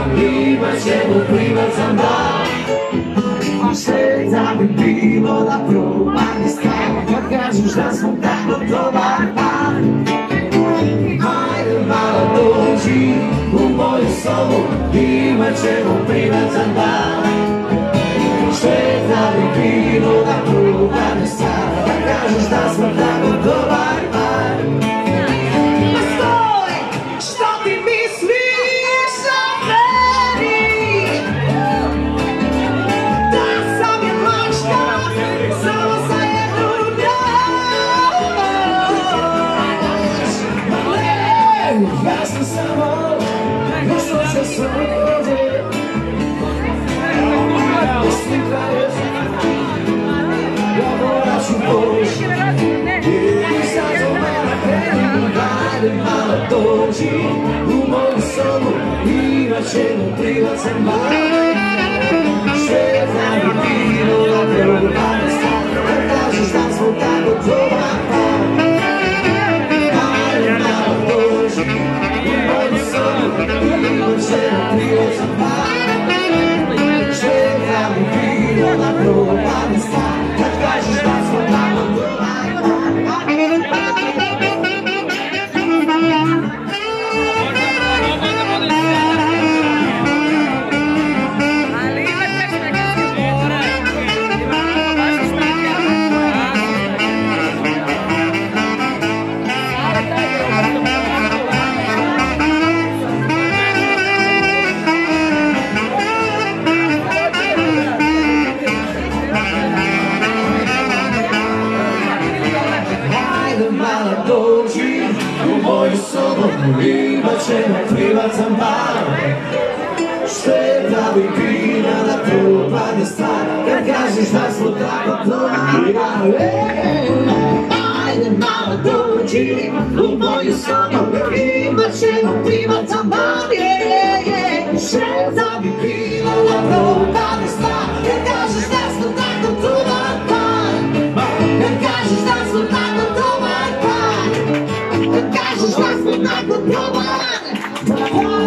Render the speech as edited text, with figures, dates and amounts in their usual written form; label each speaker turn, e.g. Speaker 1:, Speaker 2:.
Speaker 1: imat ćemo privatan bar. A sve da bi bilo da probam stvar, kad kažeš da smo tako dobar par. Hajde malo dođi u moju sobu, imat ćemo privatan bar. Sve da bi bilo da probam stvar, kad kažeš da smo tako dobar par. Ma stoj, što ti misliš o meni? Da sam je mašta, samo za jednu noć. Ma ne, ja sam samo došao će se ovdje. Mislim da je ja morat ću poći. I sad za mene krenu, hajde malo dođi u moju sobu, imat ćemo privatan bar. Sve da bi bilo da probam stvar, kad kažeš da smo tako dobar par. Hajde malo dođi u moju sobu, imat ćemo privatan bar. Sve da bi bilo da probam stvar, kad kažeš da smo tako dobar par. Dođi u moju sobu, imat ćemo privatan bar. Sve da bi bilo da propadne stvar, kad kažeš da smo tako dobar par. Ajde malo dođi u moju sobu, imat ćemo privatan bar. Sve da bi bilo da propadne stvar, kad kažeš da smo tako dobar par. Kad kažeš da smo tako dobar par. Kažeš da smo tako dobar.